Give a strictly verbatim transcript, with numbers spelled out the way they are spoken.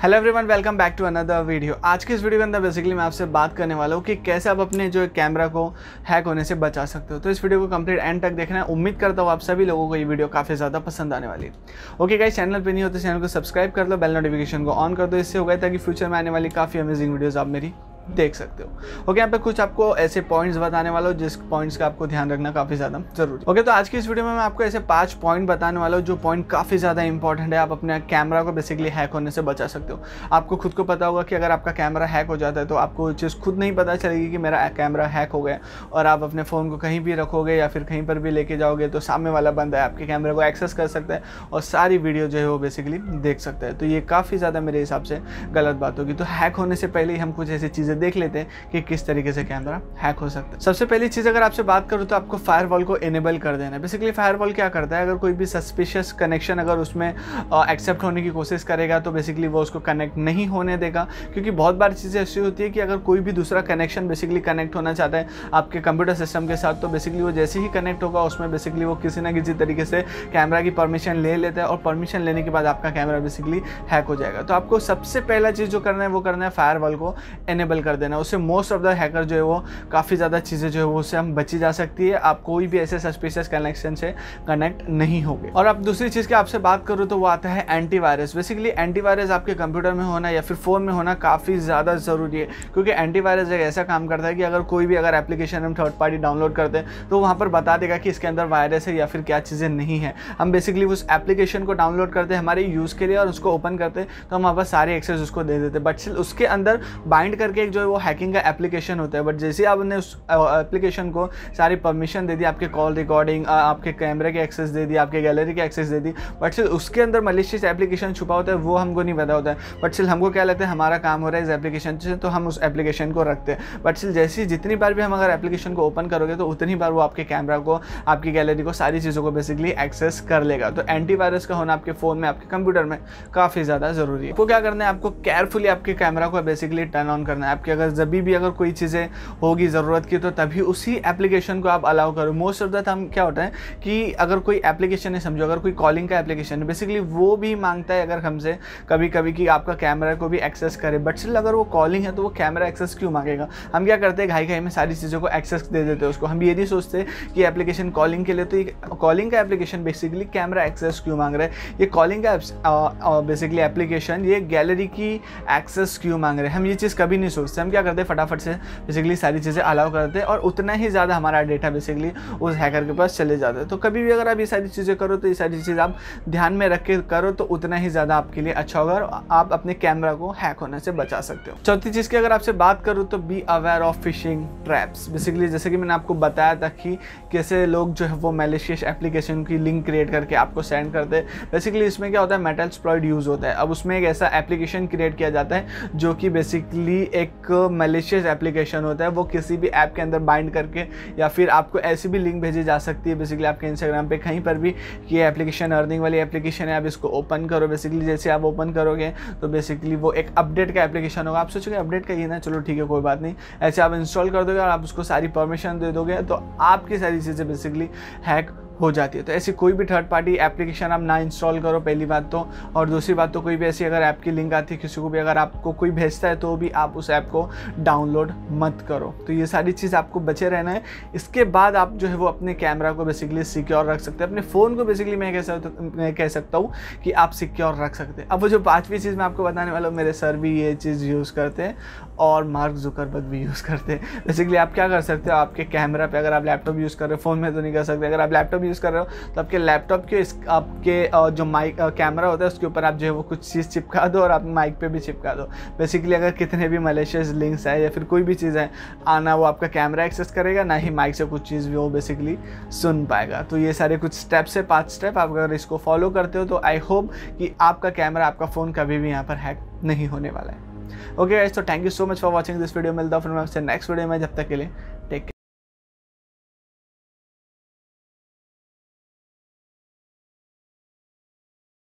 Hello everyone, welcome back to another video. आज के इस वीडियो के अंदर बेसिकली मैं आपसे बात करने वाला हूँ कि कैसे आप अपने जो कैमरा को हैक होने से बचा सकते हो। तो इस वीडियो को कंप्लीट एंड तक देखना है। उम्मीद करता हूँ आप सभी लोगों को ये वीडियो काफ़ी ज़्यादा पसंद आने वाली है। ओके गाइस, चैनल पे नहीं होते चैनल को सब्सक्राइब कर लो, बेल नोटिफिकेशन को ऑन कर दो। इससे होगा ताकि फ्यूचर में आने वाली काफ़ी अमेजिंग वीडियोज़ आप मेरी देख सकते हो। ओके, यहाँ पे कुछ आपको ऐसे पॉइंट्स बताने वाला हूँ जिस पॉइंट्स का आपको ध्यान रखना काफ़ी ज़्यादा जरूरी। ओके, तो आज की इस वीडियो में मैं आपको ऐसे पांच पॉइंट बताने वाला हूँ जो पॉइंट काफ़ी ज़्यादा इंपॉर्टेंट है। आप अपने कैमरा को बेसिकली हैक होने से बचा सकते हो। आपको खुद को पता होगा कि अगर आपका कैमरा हैक हो जाता है तो आपको चीज़ खुद नहीं पता चलेगी कि मेरा कैमरा हैक हो गया, और आप अपने फ़ोन को कहीं भी रखोगे या फिर कहीं पर भी लेके जाओगे तो सामने वाला बंदा है आपके कैमरे को एक्सेस कर सकता है और सारी वीडियो जो है वो बेसिकली देख सकता है। तो ये काफ़ी ज़्यादा मेरे हिसाब से गलत बात होगी। तो हैक होने से पहले ही हम कुछ ऐसी चीज़ें देख लेते हैं कि किस तरीके से कैमरा हैक हो सकता है। सबसे पहली चीज़ अगर आपसे बात करूँ तो आपको फायरवॉल को इनेबल कर देना है। बेसिकली फायरवॉल क्या करता है, अगर कोई भी सस्पिशियस कनेक्शन अगर उसमें एक्सेप्ट होने की कोशिश करेगा तो बेसिकली वो उसको कनेक्ट नहीं होने देगा। क्योंकि बहुत बार चीज़ें ऐसी होती है कि अगर कोई भी दूसरा कनेक्शन बेसिकली कनेक्ट होना चाहता है आपके कंप्यूटर सिस्टम के साथ, तो बेसिकली वो जैसे ही कनेक्ट होगा उसमें बेसिकली वो किसी ना किसी तरीके से कैमरा की परमिशन ले लेता है, और परमिशन लेने के बाद आपका कैमरा बेसिकली हैक हो जाएगा। तो आपको सबसे पहला चीज़ जो करना है वो करना है फायरवॉल को इनेबल कर देना। उससे मोस्ट ऑफ द हैकर जो है वो काफ़ी ज़्यादा चीज़ें जो है वो उससे हम बची जा सकती है। आप कोई भी ऐसे सस्पिशियस कनेक्शन से कनेक्ट नहीं होगे। और अब दूसरी चीज़ की आपसे बात करूँ तो वो आता है एंटीवायरस। बेसिकली एंटीवायरस आपके कंप्यूटर में होना या फिर फ़ोन में होना काफ़ी ज़्यादा ज़रूरी है, क्योंकि एंटीवायरस एक ऐसा काम करता है कि अगर कोई भी अगर एप्लीकेशन हम थर्ड पार्टी डाउनलोड करते हैं तो वहाँ पर बता देगा कि इसके अंदर वायरस है या फिर क्या चीज़ें नहीं है। हम बेसिकली उस एप्लीकेशन को डाउनलोड करते हैं हमारे यूज़ के लिए और उसको ओपन करते हैं तो हम वहाँ पर सारे एक्सेस उसको दे देते हैं, बट उसके अंदर बाइंड करके एक जो है वो हैकिंग का एप्लीकेशन होता है। बट जैसे आपने उस एप्लीकेशन को सारी परमिशन दे दी, आपके कॉल रिकॉर्डिंग, आपके कैमरे के एक्सेस दे दी, आपके गैलरी के एक्सेस दे दी, बट स्टिल उसके अंदर मलिशियस एप्लीकेशन छुपा होता है, वो हमको नहीं पता होता है। बट स्टिल हमको क्या लगता है हमारा काम हो रहा है इस एप्लीकेशन से, तो हम उस एप्लीकेशन को रखते हैं। बट स्टिल जैसी जितनी बार भी हम अगर एप्लीकेशन को ओपन करोगे तो उतनी बार वो आपके कैमरा को, आपकी गैलरी को, सारी चीज़ों को बेसिकली एक्सेस कर लेगा। तो एंटीवायरस का होना आपके फ़ोन में, आपके कंप्यूटर में काफ़ी ज़्यादा ज़रूरी है। आपको क्या करना है, आपको केयरफुली आपके कैमरा को बेसिकली टर्न ऑन करना है। आपके अगर जब भी अगर कोई चीज़ें होगी ज़रूरत की तो तभी उसी एप्लीकेशन को आप अलाउ करो। मोस्ट ऑफ द टाइम क्या होता है कि अगर कोई एप्लीकेशन है, समझो अगर कोई कॉलिंग का एप्लीकेशन है, बेसिकली वो भी मांगता है अगर हमसे कभी कभी कि आपका कैमरा को भी एक्सेस करे। बट स्टिल अगर वो कॉलिंग है तो वो कैमरा एक्सेस क्यों मांगेगा? हम क्या करते हैं घाई घाई में सारी चीज़ों को एक्सेस दे देते हैं उसको। हम ये नहीं सोचते कि एप्लीकेशन कॉलिंग के लिए, तो ये कॉलिंग का एप्लीकेशन बेसिकली कैमरा एक्सेस क्यों मांग रहा है? ये कॉलिंग का बेसिकली एप्लीकेशन ये गैलरी की एक्सेस क्यों मांग रहे हैं? हम ये चीज़ कभी नहीं सोचते। हम क्या करते हैं फटाफट से बेसिकली सारी चीज़ें अलाउ करते हैं और उतना ही ज़्यादा हमारा डेटा बेसिकली उस हैकर के पास चले जाता है। तो कभी भी अगर आप ये सारी चीज़ें करो तो ये सारी चीज़ आप ध्यान में रख के करो तो उतना ही ज़्यादा आपके लिए अच्छा होगा और आप अपने कैमरा को हैक होने से बचा सकते हो। चौथी चीज़ की अगर आपसे बात करूँ तो be aware of phishing traps. Basically जैसे कि मैंने आपको बताया था कि कैसे लोग जो है वो मैलिशियस एप्लीकेशन की लिंक क्रिएट करके आपको सेंड करते हैं। बेसिकली इसमें क्या होता है, मेटास्प्लॉइट यूज़ होता है। अब उसमें एक ऐसा एप्लीकेशन क्रिएट किया जाता है जो कि बेसिकली एक मैलिशियस एप्लीकेशन होता है। वो किसी भी ऐप के अंदर बाइंड करके या फिर आपको ऐसी भी लिंक भेजी जा सकती है बेसिकली आपके इंस्टाग्राम पे कहीं पर भी कि ये एप्लीकेशन अर्निंग वाली एप्लीकेशन है, आप इसको ओपन करो। बेसिकली जैसे आप ओपन करोगे तो बेसिकली वो एक अपडेट का एप्लीकेशन होगा। आप सोचोगे अपडेट का ही ना, चलो ठीक है कोई बात नहीं, ऐसे आप इंस्टॉल कर दोगे और आप उसको सारी परमिशन दे दोगे तो आपकी सारी चीज़ें बेसिकली हैक हो जाती है। तो ऐसी कोई भी थर्ड पार्टी एप्लीकेशन आप ना इंस्टॉल करो, पहली बात तो। और दूसरी बात तो कोई भी ऐसी अगर ऐप की लिंक आती है किसी को भी अगर आपको कोई भेजता है तो भी आप उस ऐप को डाउनलोड मत करो। तो ये सारी चीज़ आपको बचे रहना है। इसके बाद आप जो है वो अपने कैमरा को बेसिकली सिक्योर रख सकते हैं। अपने फ़ोन को बेसिकली मैं कह सकता मैं कह सकता हूँ कि आप सिक्योर रख सकते हैं। अब वो जो पाँचवीं चीज़ मैं आपको बताने वाला हूँ, मेरे सर भी ये चीज़ यूज़ करते हैं और मार्क जुकरबर्ग भी यूज़ करते हैं। बेसिकली आप क्या कर सकते हो, आपके कैमरा पर अगर आप लैपटॉप यूज़ कर रहे हो, फ़ोन में तो नहीं कर सकते, अगर आप लैपटॉप यूज़ कर रहे हो तो आपके लैपटॉप के आपके जो माइक कैमरा होता है उसके ऊपर आप जो है वो कुछ चीज़ चिपका दो और आप माइक पे भी चिपका दो। बेसिकली अगर कितने भी मैलिशियस लिंक्स है या फिर कोई भी चीज़ है आना, वो आपका कैमरा एक्सेस करेगा, ना ही माइक से कुछ चीज़ भी वो बेसिकली सुन पाएगा। तो ये सारे कुछ स्टेप्स है, पाँच स्टेप। आप अगर इसको फॉलो करते हो तो आई होप कि आपका कैमरा, आपका फ़ोन कभी भी यहाँ पर हैक नहीं होने वाला है। ओके गाइस, तो thank you so much for watching this video. मिलता हूँ फिर मैं आपसे नेक्स्ट वीडियो में, जब तक के लिए टेक केयर।